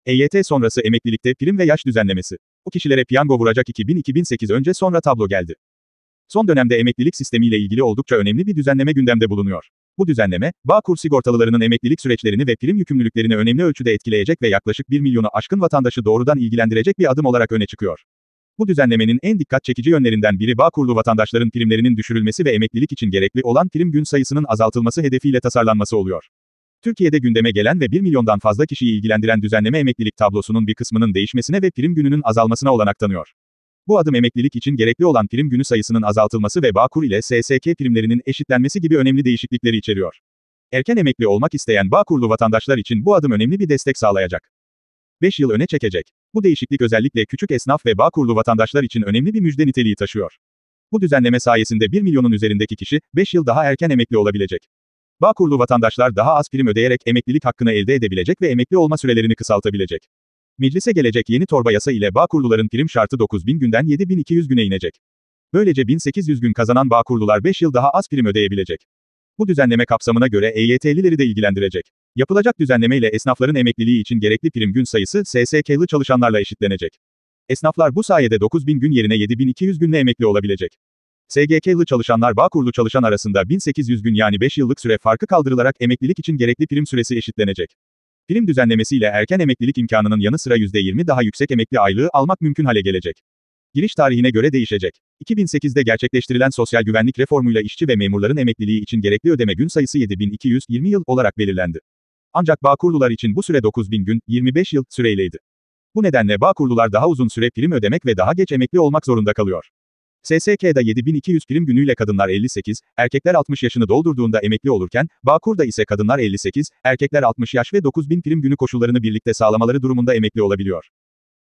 EYT sonrası emeklilikte prim ve yaş düzenlemesi. Bu kişilere piyango vuracak 2000-2008 önce sonra tablo geldi. Son dönemde emeklilik sistemiyle ilgili oldukça önemli bir düzenleme gündemde bulunuyor. Bu düzenleme, Bağkur sigortalılarının emeklilik süreçlerini ve prim yükümlülüklerini önemli ölçüde etkileyecek ve yaklaşık 1 milyonu aşkın vatandaşı doğrudan ilgilendirecek bir adım olarak öne çıkıyor. Bu düzenlemenin en dikkat çekici yönlerinden biri Bağkurlu vatandaşların primlerinin düşürülmesi ve emeklilik için gerekli olan prim gün sayısının azaltılması hedefiyle tasarlanması oluyor. Türkiye'de gündeme gelen ve 1 milyondan fazla kişiyi ilgilendiren düzenleme emeklilik tablosunun bir kısmının değişmesine ve prim gününün azalmasına olanak tanıyor. Bu adım emeklilik için gerekli olan prim günü sayısının azaltılması ve Bağkur ile SSK primlerinin eşitlenmesi gibi önemli değişiklikleri içeriyor. Erken emekli olmak isteyen Bağkurlu vatandaşlar için bu adım önemli bir destek sağlayacak. 5 yıl öne çekecek. Bu değişiklik özellikle küçük esnaf ve Bağkurlu vatandaşlar için önemli bir müjde niteliği taşıyor. Bu düzenleme sayesinde 1 milyonun üzerindeki kişi, 5 yıl daha erken emekli olabilecek. Bağkurlu vatandaşlar daha az prim ödeyerek emeklilik hakkını elde edebilecek ve emekli olma sürelerini kısaltabilecek. Meclise gelecek yeni torba yasa ile Bağkurluların prim şartı 9.000 günden 7.200 güne inecek. Böylece 1800 gün kazanan Bağkurlular 5 yıl daha az prim ödeyebilecek. Bu düzenleme kapsamına göre EYT'lileri de ilgilendirecek. Yapılacak düzenleme ile esnafların emekliliği için gerekli prim gün sayısı SSK'lı çalışanlarla eşitlenecek. Esnaflar bu sayede 9.000 gün yerine 7.200 günle emekli olabilecek. SGK'lı çalışanlar Bağkurlu çalışan arasında 1800 gün yani 5 yıllık süre farkı kaldırılarak emeklilik için gerekli prim süresi eşitlenecek. Prim düzenlemesiyle erken emeklilik imkanının yanı sıra %20 daha yüksek emekli aylığı almak mümkün hale gelecek. Giriş tarihine göre değişecek. 2008'de gerçekleştirilen sosyal güvenlik reformuyla işçi ve memurların emekliliği için gerekli ödeme gün sayısı 7.220 yıl olarak belirlendi. Ancak Bağkurlular için bu süre 9.000 gün, 25 yıl süreyleydi. Bu nedenle Bağkurlular daha uzun süre prim ödemek ve daha geç emekli olmak zorunda kalıyor. SSK'da 7.200 prim günüyle kadınlar 58, erkekler 60 yaşını doldurduğunda emekli olurken, Bağkur'da ise kadınlar 58, erkekler 60 yaş ve 9.000 prim günü koşullarını birlikte sağlamaları durumunda emekli olabiliyor.